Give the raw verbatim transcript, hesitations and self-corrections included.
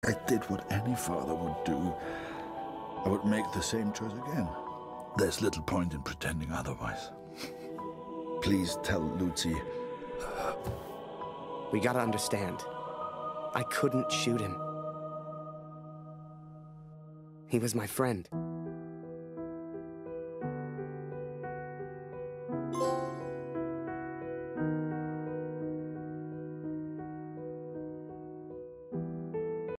I did what any father would do. I would make the same choice again. There's little point in pretending otherwise. Please tell Lucy. We gotta understand. I couldn't shoot him. He was my friend.